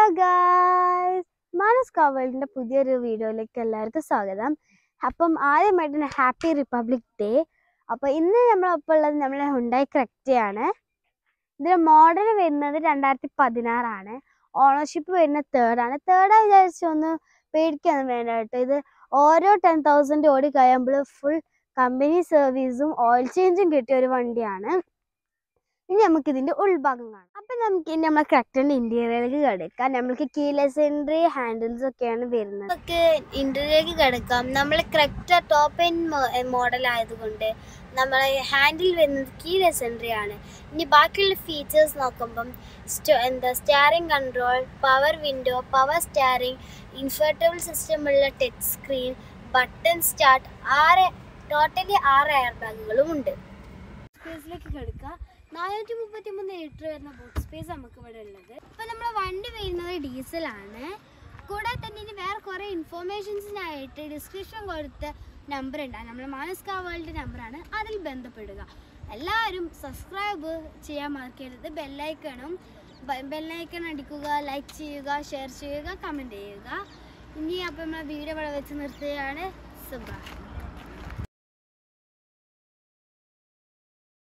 guys, Manus World's പുതിയൊരു വീഡിയോയിലേക്ക് എല്ലാവർക്കും സ്വാഗതം. അപ്പം ആദ്യമായിട്ട് ഹാപ്പി റിപ്പബ്ലിക് ഡേ. അപ്പോൾ ഇന്ന് നമ്മളപ്പോൾ ഉള്ളത് നമ്മുടെ ഹുണ്ടായി ക്രെറ്റയാണ്. ഇതിന്റെ മോഡൽ വരുന്നത് 2016 ആണ്. ഓണർഷിപ്പ് വരുന്നത് തേർഡ് വിചാരിച്ചു ഒന്ന് പേടിക്കാനും വേണ്ട കേട്ടോ. ഇത് ഓരോ 10,000 ഓടി കഴിയുമ്പോൾ ഫുൾ കമ്പനി സർവീസും ഓയിൽ ചേഞ്ചും കിട്ടിയ ഒരു വണ്ടിയാണ്. ഇനി നമുക്ക് ഇതിന്റെ ഉൾഭാഗം കാണാം. അപ്പം നമുക്ക് ഇനി നമ്മളെ ക്രെറ്റന്റെ ഇന്റീരിയറിലേക്ക് കിടക്കാം. നമ്മൾക്ക് കീലെസ് എൻട്രി ഹാൻഡിൽസ് ഒക്കെയാണ് വരുന്നത്. നമുക്ക് ഇന്റീരിയറിലേക്ക് കിടക്കാം. നമ്മളെ ക്രെറ്റ ടോപ്പ് എൻഡ് മോഡൽ ആയതുകൊണ്ട് നമ്മളെ ഹാൻഡിൽ വരുന്നത് കീലെസ് എൻട്രി ആണ്. ഇനി ബാക്കിയുള്ള ഫീച്ചേഴ്സ് നോക്കുമ്പം steering control, power window, power steering, invertible സിസ്റ്റമുള്ള touch screen, button start, totally 6 air ബാഗുകളും ഉണ്ട്. സ്പേസിലേക്ക് കിടക്കാം. 433 ലിറ്റർ വരുന്ന ബൂട്ട് സ്പേസ് നമുക്ക് ഇവിടെ ഉള്ളത്. ഇപ്പം നമ്മുടെ വണ്ടി വരുന്നത് ഡീസലാണ്. കൂടാതെ തന്നെ ഇനി വേറെ കുറേ ഇൻഫോർമേഷൻസിനായിട്ട് ഡിസ്ക്രിപ്ഷൻ കൊടുത്ത നമ്പർ ഉണ്ട്. നമ്മുടെ മാനസ് വേൾഡ് നമ്പറാണ്. അതിൽ ബന്ധപ്പെടുക. എല്ലാവരും സബ്സ്ക്രൈബ് ചെയ്യാൻ മറക്കരുത്. ബെല്ലൈക്കൺ അടിക്കുക, ലൈക്ക് ചെയ്യുക, ഷെയർ ചെയ്യുക, കമൻറ്റ് ചെയ്യുക. ഇനി അപ്പം നമ്മളെ വീഡിയോ ഇവിടെ വെച്ച് നിർത്തുകയാണ്. സുബ്രഹ്മണ്യം.